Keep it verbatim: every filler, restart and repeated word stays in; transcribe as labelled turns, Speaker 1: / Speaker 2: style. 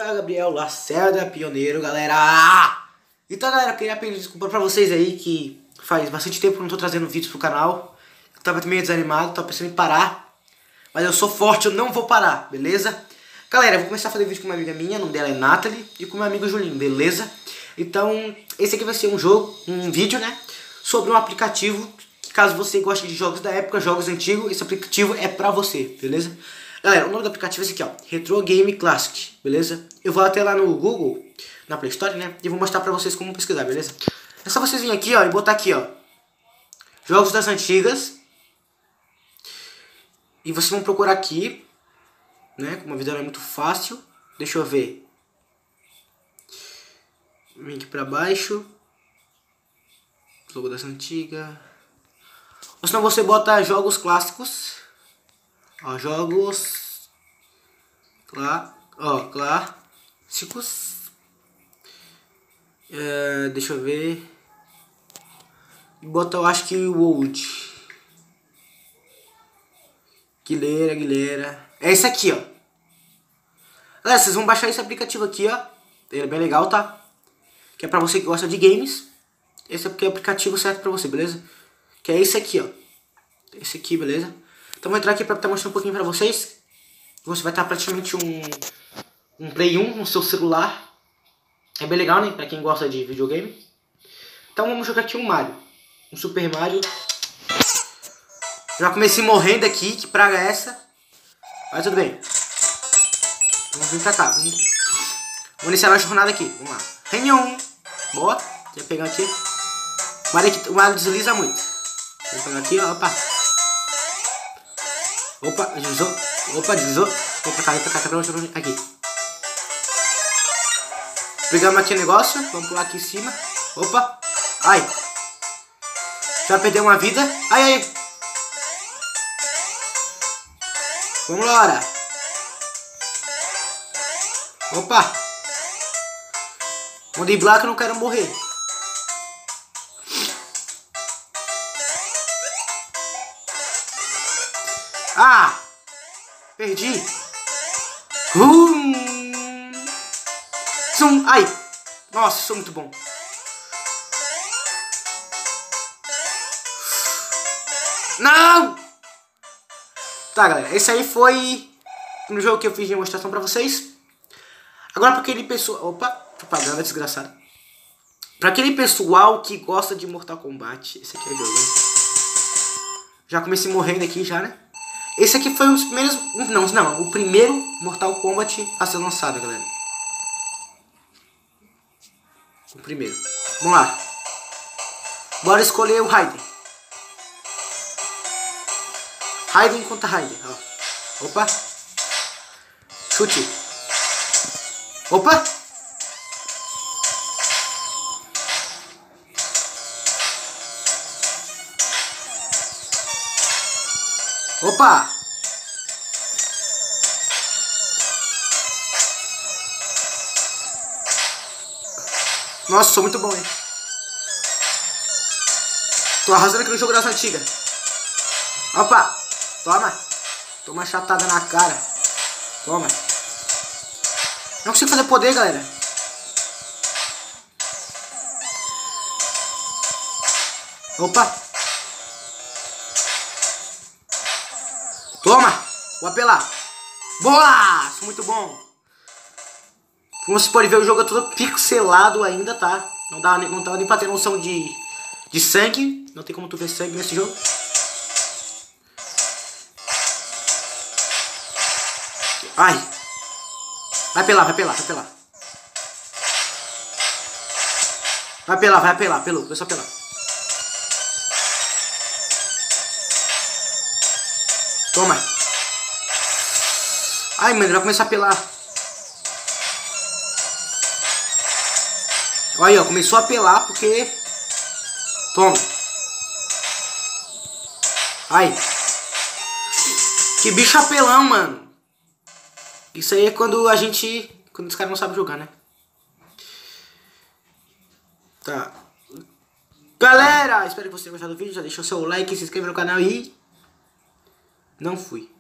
Speaker 1: Gabriel Lacerda, pioneiro, galera. Então, galera, eu queria pedir desculpa pra vocês aí que faz bastante tempo que eu não tô trazendo vídeos pro canal. Eu tava meio desanimado, tava pensando em parar. Mas eu sou forte, eu não vou parar, beleza? Galera, eu vou começar a fazer vídeo com uma amiga minha, o nome dela é Nathalie, e com meu amigo Julinho, beleza? Então, esse aqui vai ser um jogo, um vídeo, né? Sobre um aplicativo que, caso você goste de jogos da época, jogos antigos, esse aplicativo é pra você, beleza? Galera, o nome do aplicativo é esse aqui, ó, Retro Game Classic, beleza? Eu vou até lá no Google, na Play Store, né? E vou mostrar pra vocês como pesquisar, beleza? É só vocês virem aqui, ó, e botar aqui, ó, jogos das antigas. E vocês vão procurar aqui, né? Como a vida não é muito fácil. Deixa eu ver. Vem aqui pra baixo. Jogo das antigas. Ou senão você bota jogos clássicos. Ó, jogos. Clá, ó, clássicos. É, deixa eu ver. Bota, eu acho que o old. Guilherme, Guilherme. É esse aqui, ó. Galera, vocês vão baixar esse aplicativo aqui, ó. Ele é bem legal, tá? Que é pra você que gosta de games. Esse aqui é o aplicativo certo pra você, beleza? Que é esse aqui, ó. Esse aqui, beleza? Então vou entrar aqui pra estar mostrando um pouquinho pra vocês. Você vai estar praticamente um... Um Play um no seu celular. É bem legal, né? Pra quem gosta de videogame. Então vamos jogar aqui um Mario. Um Super Mario. Já comecei morrendo aqui, que praga é essa? Mas tudo bem. Vamos vir pra cá. Vamos, vamos iniciar a jornada aqui. Vamos lá. Renhão. Boa. Já pegar aqui. O Mario, aqui, o Mario desliza muito. Vamos pegar aqui, ó. Opa. Opa, deslizou. Opa, deslizou. Vem pra cá, vem pra cá, pra cá, aqui. Pegamos aqui o negócio. Vamos pular aqui em cima. Opa. Ai. Já perdeu uma vida. Ai, ai. Vamos lá, ora. Opa. Vou driblar que eu não quero morrer. Ah. Perdi. Hum. Zum. Ai. Nossa, sou muito bom. Não. Tá, galera, esse aí foi no jogo que eu fiz de demonstração pra vocês. Agora pra aquele pessoal... Opa, propaganda desgraçada. Pra aquele pessoal que gosta de Mortal Kombat, esse aqui é o jogo, hein? Já comecei morrendo aqui já, né? Esse aqui foi um dos primeiros... Não, não, o primeiro Mortal Kombat a ser lançado, galera. O primeiro. Vamos lá. Bora escolher o Raiden. Raiden contra Raiden, ó. Opa. Chute. Opa. Opa. Nossa, sou muito bom, hein. Tô arrasando aqui no jogo das antigas. Opa. Toma. Toma chatada na cara. Toma. Não consigo fazer poder, galera. Opa. Toma. Vou apelar. Boa. Sou muito bom. Como vocês podem ver, o jogo é todo pixelado ainda, tá? Não dá, não dá nem pra ter noção de, de sangue. Não tem como tu ver sangue nesse jogo. Ai. Vai apelar, vai apelar, vai apelar. Vai apelar, vai apelar, apelou, começou a apelar. Toma. Ai, mano, vai começar a apelar. Olha aí, ó, começou a apelar porque... Toma. Ai. Que bicho apelão, mano. Isso aí é quando a gente... Quando os caras não sabem jogar, né? Tá. Galera, espero que vocês tenham gostado do vídeo. Já deixou seu like, se inscreva no canal e... Não fui.